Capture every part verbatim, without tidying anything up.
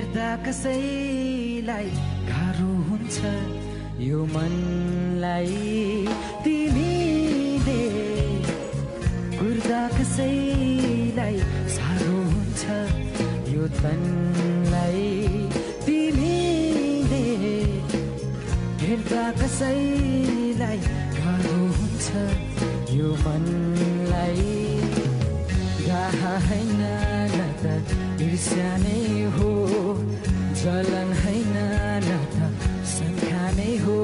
हेर्दा कसैलाई गाह्रो हुन्छ यो मनलाई तिमीले कुर्दा कसैलाई साह्रो हुन्छ यो तनलाई तिमीले हेर्दा कसैलाई गाह्रो हुन्छ यो मनलाई गाहा हैन न त ईर्ष्या नै हो जलन हैन न त शङ्का नै हो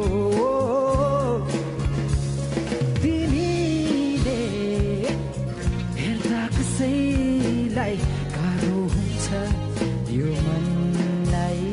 तिमीले हेर्दा कसैलाई गाह्रो हुन्छ यो मनलाई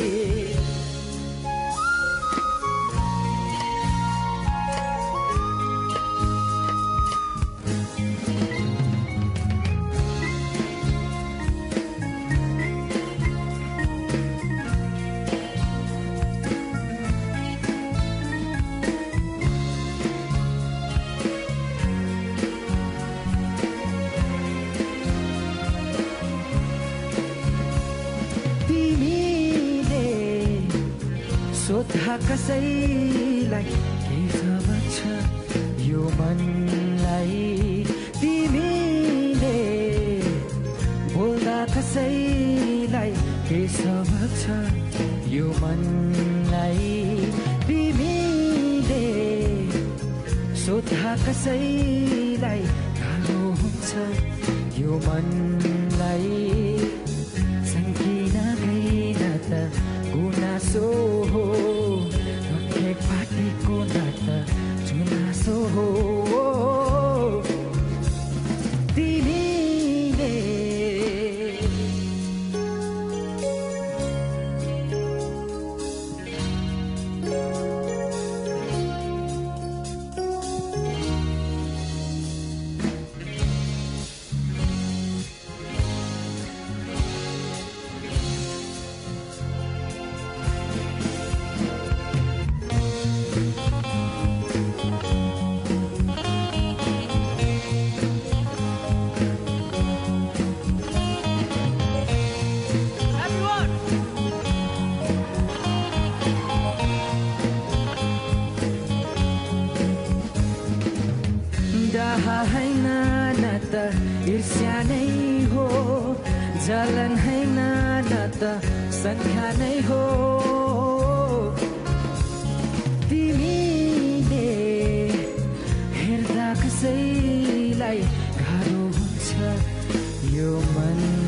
सोधा कसैलाई के खबर छ यो मनलाई तिमीले बोल्दा कसैलाई के सबक छ यो मनलाई तिमीले सोधा कसैलाई गाह्रो हुन्छ यो मनलाई सङ्किन गइन त गुनासो हो एक पार्टीको नाता जुनासो हो तिमीले डाहा हैन न त ईर्ष्या नै हो जलन हैन न त शङ्का नै हो तिमीले हेर्दा कसैलाई गाह्रो हुन्छ यो मन